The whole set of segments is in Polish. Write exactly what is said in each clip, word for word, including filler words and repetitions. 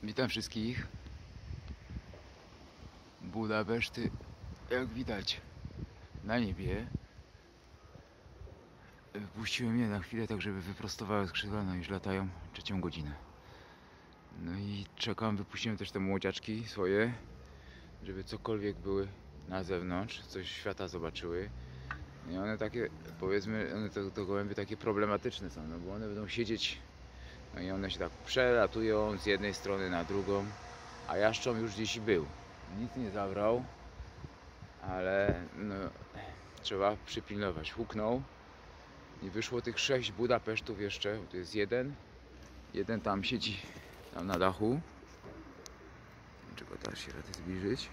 Witam wszystkich. Budapeszty, jak widać, na niebie. Puściłem je na chwilę, tak żeby wyprostowały skrzydła, no już latają trzecią godzinę. No i czekam, wypuściłem też te młodziaczki swoje, żeby cokolwiek były na zewnątrz, coś świata zobaczyły. I one takie, powiedzmy, one to, to gołębie takie problematyczne są, no bo one będą siedzieć, no i one się tak przelatują z jednej strony na drugą, a jaszcząb już gdzieś był. Nic nie zabrał, ale no, trzeba przypilnować. Huknął i wyszło tych sześć Budapesztów jeszcze. To jest jeden. Jeden tam siedzi, tam na dachu. Czego teraz się rady zbliżyć?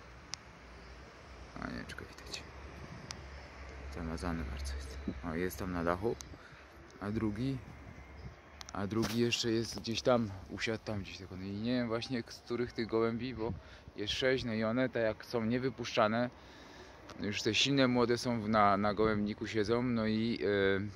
A nie, czekaj, widać. Zamazany bardzo jest. O, jest tam na dachu. A drugi A drugi jeszcze jest gdzieś tam, usiadł tam gdzieś tylko. No i nie wiem właśnie z których tych gołębi, bo jest sześć, no i one tak jak są niewypuszczane, no już te silne młode są na, na gołębniku siedzą, no i, yy,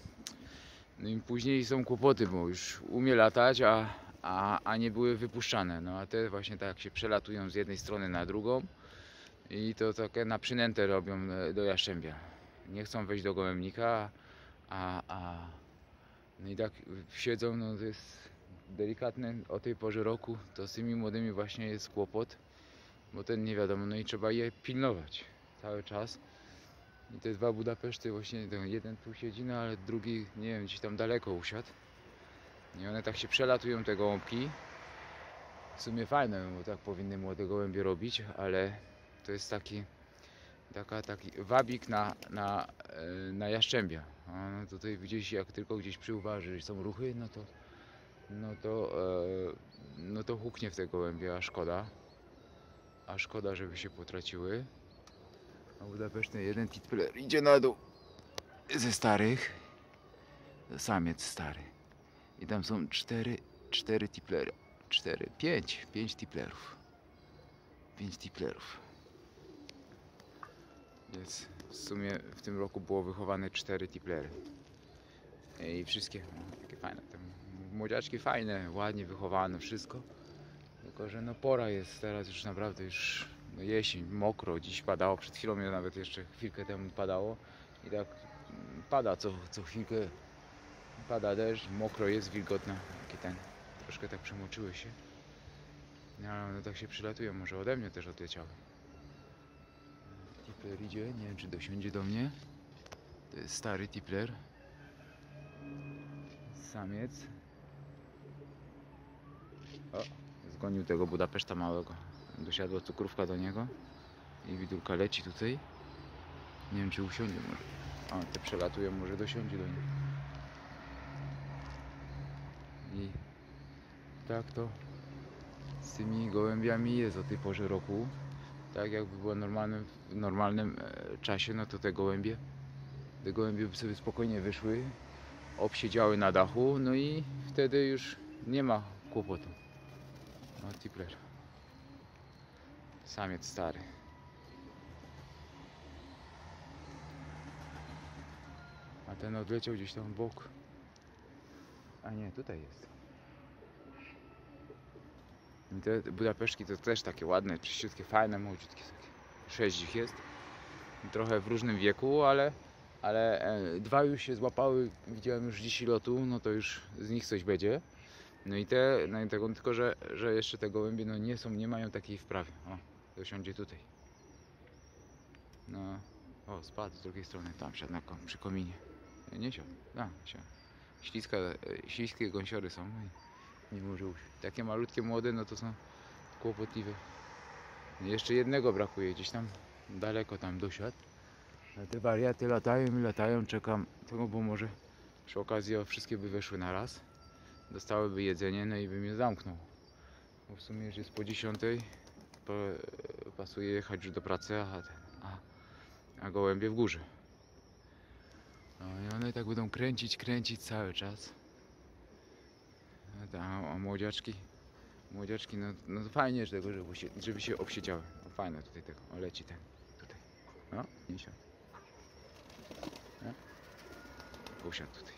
no i później są kłopoty, bo już umie latać, a, a, a nie były wypuszczane. No a te właśnie tak się przelatują z jednej strony na drugą i to takie na przynętę robią do jaszczębia. Nie chcą wejść do gołębnika, a, a no i tak siedzą, no to jest delikatne o tej porze roku, to z tymi młodymi właśnie jest kłopot, bo ten nie wiadomo, no i trzeba je pilnować cały czas. I te dwa Budapeszty właśnie, ten jeden tu siedzi, no ale drugi, nie wiem, gdzieś tam daleko usiadł. I one tak się przelatują, te gołąbki. W sumie fajne, bo tak powinny młode gołębie robić, ale to jest taki, taka, taki wabik na, na, na jaszczębia. A no tutaj gdzieś, jak tylko gdzieś przyuważy, że są ruchy, no to no to, e, no to huknie w te gołębie, a szkoda. A szkoda, żeby się potraciły. A Budapeszty jeden titler idzie na dół ze starych. To samiec stary. I tam są cztery, cztery tiplery. Cztery, pięć, pięć tiplerów. Pięć tiplerów. Więc w sumie w tym roku było wychowane cztery tiplery. I wszystkie no, takie fajne. Te młodziaczki fajne, ładnie wychowane, wszystko. Tylko że no pora jest teraz już naprawdę już no jesień, mokro. Dziś padało, przed chwilą nawet jeszcze chwilkę temu padało. I tak pada co, co chwilkę. Pada deszcz, mokro jest, wilgotno. Taki ten. Troszkę tak przemoczyły się. No ale one tak się przylatują, może ode mnie też odleciały. Tipler idzie, nie wiem czy dosiądzie do mnie. To jest stary tipler. Samiec. O, zgonił tego Budapeszta małego. Dosiadła cukrówka do niego. I widulka leci tutaj. Nie wiem czy usiądzie może. O, te przelatują, może dosiądzie do niego. I tak to z tymi gołębiami jest o tej porze roku. Tak jakby było normalnym, w normalnym e, czasie, no to te gołębie te gołębie by sobie spokojnie wyszły, obsiedziały na dachu, no i wtedy już nie ma kłopotu. No tipler. Samiec stary. A ten odleciał gdzieś tam w bok. A nie, tutaj jest. I te Budapeszki to też takie ładne, czyściutkie, fajne, młodziutkie. Sześć ich jest. Trochę w różnym wieku, ale, ale e, dwa już się złapały. Widziałem już dziś lotu, no to już z nich coś będzie. No i te, no i tego, tylko że, że jeszcze te gołębie no nie są, nie mają takiej wprawy. O, dosiądzie tutaj. No, o, spadł z drugiej strony, tam siadł na, przy kominie. Nie, nie siadł, a, siadł. Śliska, śliskie gąsiory są. Nie może usiąść. Takie malutkie młode, no to są kłopotliwe. Jeszcze jednego brakuje, gdzieś tam daleko tam dosiadł. A te wariaty latają i latają, czekam tego, bo może przy okazji o, wszystkie by weszły na raz. Dostałyby jedzenie, no i bym je zamknął. Bo w sumie już jest po dziesiątej, po, pasuje jechać już do pracy, a, a, a gołębie w górze. No i one tak będą kręcić, kręcić cały czas. A, a młodziaczki, młodziaczki, no, no fajnie, że tego, żeby się, żeby się obsiedziały. No fajne tutaj tego, o leci ten, tutaj. No, nie siadł. No. Usiadł tutaj.